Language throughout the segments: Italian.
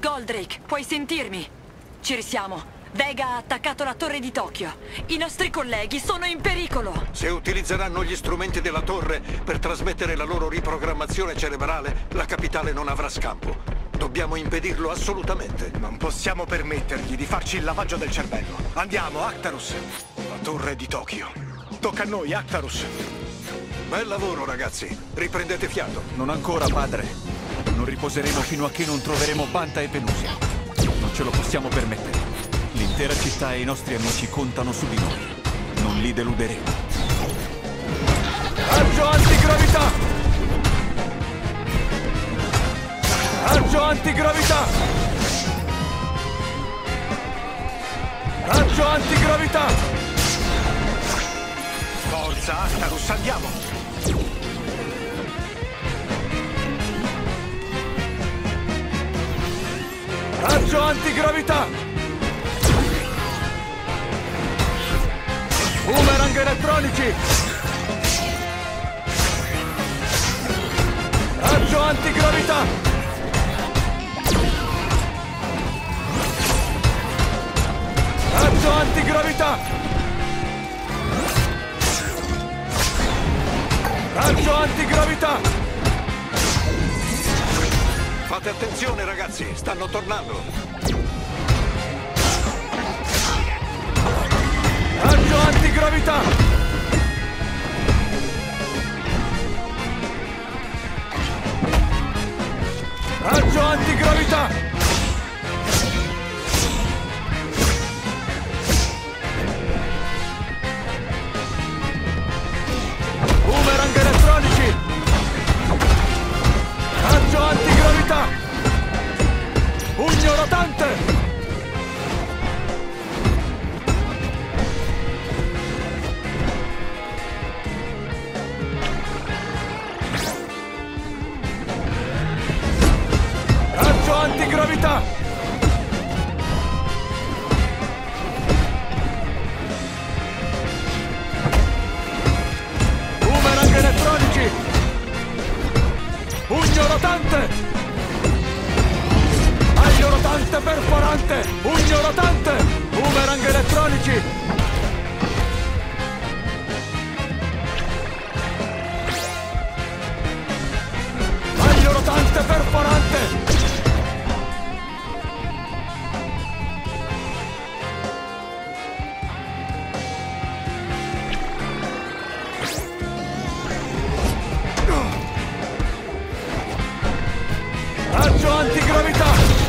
Goldrake, puoi sentirmi? Ci risiamo. Vega ha attaccato la torre di Tokyo. I nostri colleghi sono in pericolo. Se utilizzeranno gli strumenti della torre per trasmettere la loro riprogrammazione cerebrale, la capitale non avrà scampo. Dobbiamo impedirlo assolutamente. Non possiamo permettergli di farci il lavaggio del cervello. Andiamo, Actarus. La torre di Tokyo. Tocca a noi, Actarus. Bel lavoro, ragazzi. Riprendete fiato. Non ancora, padre. Non riposeremo fino a che non troveremo Banta e Venusia. Non ce lo possiamo permettere. L'intera città e i nostri amici contano su di noi. Non li deluderemo. Raggio antigravità! Raggio antigravità! Raggio antigravità! Forza, Actarus, andiamo! Raggio antigravità! Boomerang elettronici! Raggio antigravità! Raggio antigravità! Raggio antigravità! Fate attenzione, ragazzi. Stanno tornando. Raggio antigravità! Raggio antigravità! Boomerang elettronici! Raggio antigravità! Pugno rotante! Antigravità! Boomerang elettronici! Pugno rotante! Aglio rotante perforante! Pugno rotante! Boomerang elettronici! Aglio rotante perforante! Raggio antigravità!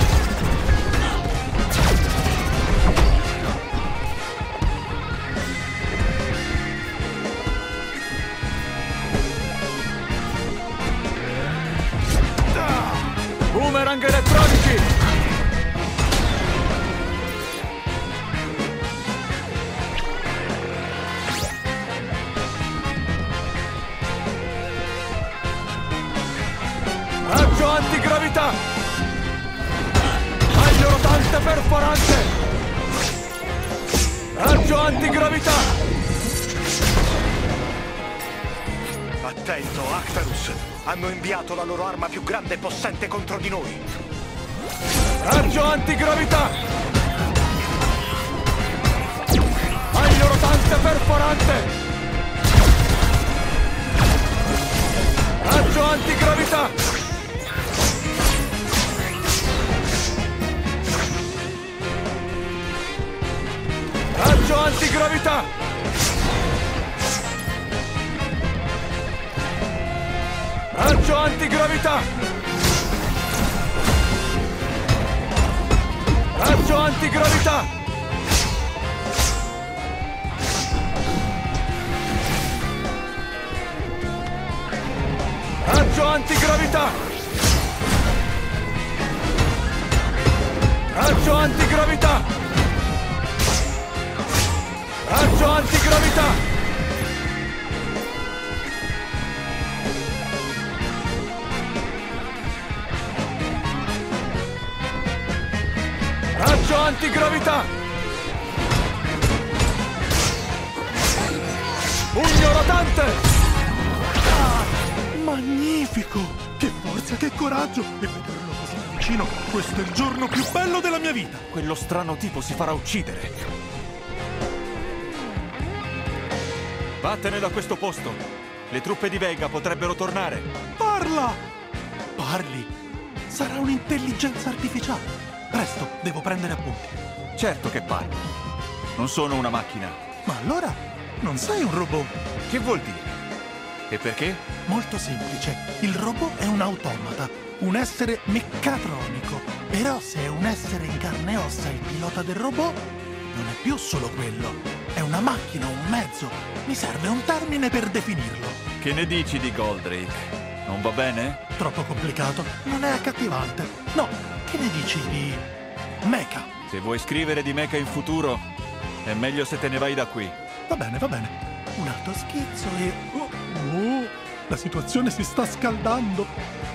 Boomerang elettronici! Raggio antigravità! Aglio rotante perforante! Raggio antigravità! Attento, Actarus! Hanno inviato la loro arma più grande e possente contro di noi! Raggio antigravità! Aglio rotante perforante! Raggio antigravità! Raggio antigravità! Raggio antigravità! Raggio antigravità! Raggio antigravità! Raggio antigravità! Raggio antigravità! Raggio antigravità! Pugno rotante! Magnifico! Che forza, che coraggio! E vederlo così vicino, questo è il giorno più bello della mia vita. Quello strano tipo si farà uccidere. Vattene da questo posto. Le truppe di Vega potrebbero tornare. Parla! Parli? Sarà un'intelligenza artificiale. Presto, devo prendere appunti. Certo che parli. Non sono una macchina. Ma allora non sei un robot? Che vuol dire? E perché? Molto semplice. Il robot è un automata, un essere meccatronico. Però se è un essere in carne e ossa il pilota del robot, non è più solo quello. È una macchina, un mezzo. Mi serve un termine per definirlo. Che ne dici di Goldrake? Non va bene? Troppo complicato, non è accattivante. No, che ne dici di mecha? Se vuoi scrivere di mecha in futuro, è meglio se te ne vai da qui. Va bene, va bene. Un altro schizzo e... Oh, la situazione si sta scaldando.